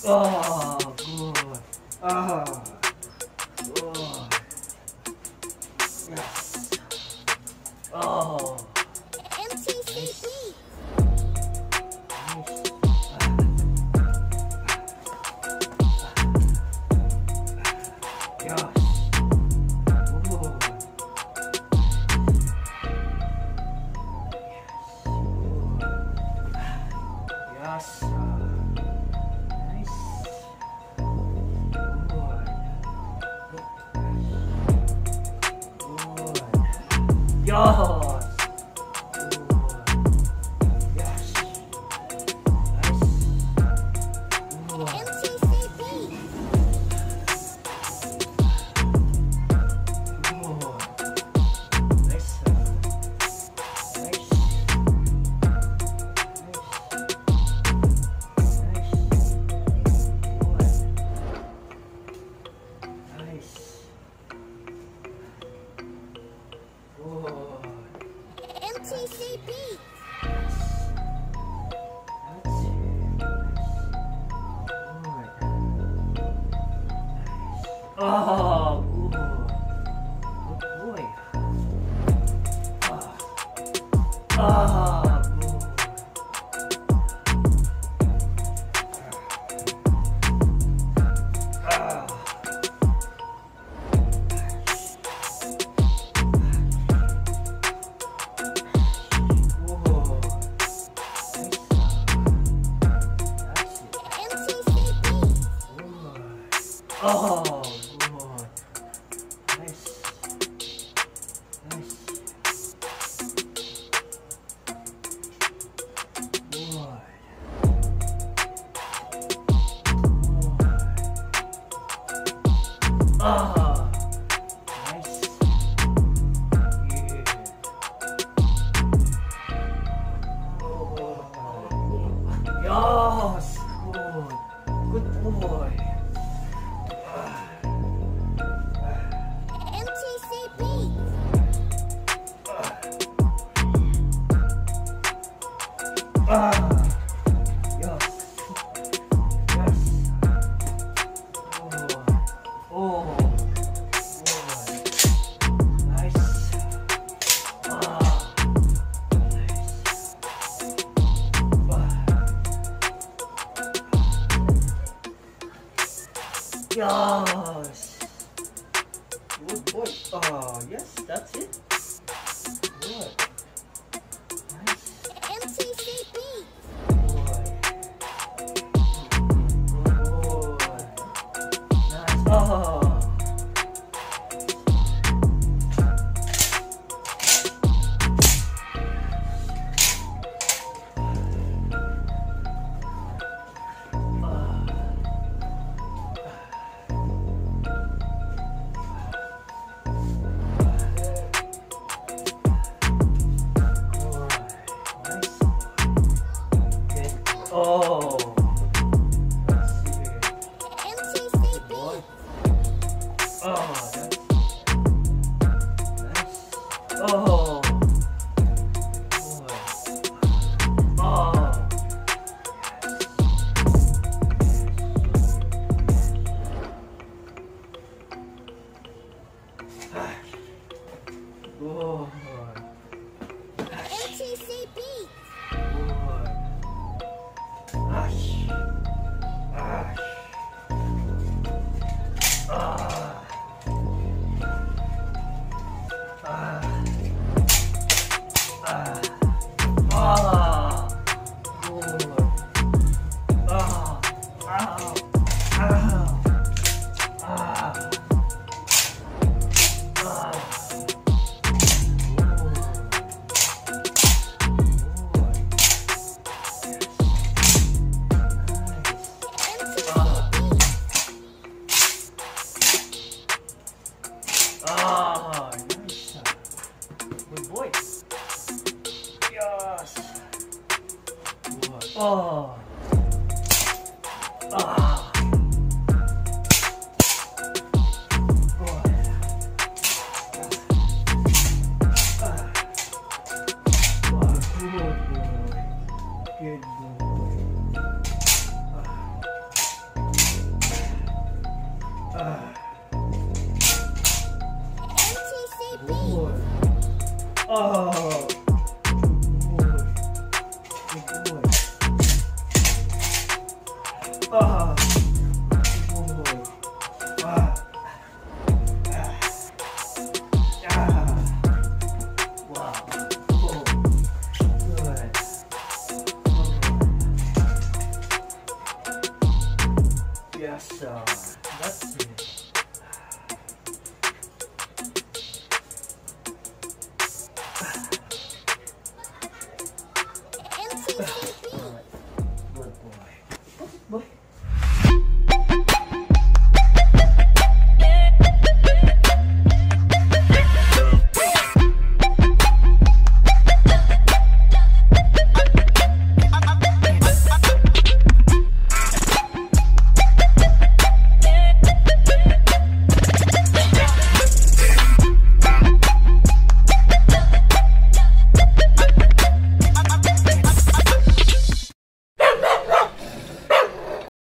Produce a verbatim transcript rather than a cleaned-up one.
Oh, good. Oh, good. Yes. Oh. M T C B. Oh, good. Good boy. Ah, ah, good. Ah. Whoa. Oh. Ah, nice. Yeah. Oh, yes, good. Good boy. M T C B. Ah. Yes. Good boy. Oh, yes, that's it. Good. Nice. M T C B. Good. Good. Nice. Oh. Oh, let's see. M T C B. Oh, that's nice. Oh, boy. Oh, good. M T C B. Good. Ash. Ash. Ah. Ah. Ah. Ah. Good. Ah. Ow. Ow. Ah. Ah. Ah, nice. Good boy. Yes. Good. Oh. Ah. Good. Ah. Good. Good boy. Good boy. Ah. Oh. Good boy. Good boy. Ah. Good boy. Ah. Ah. Ah. Wow. Oh. Good. Oh. Yes, sir. That's it.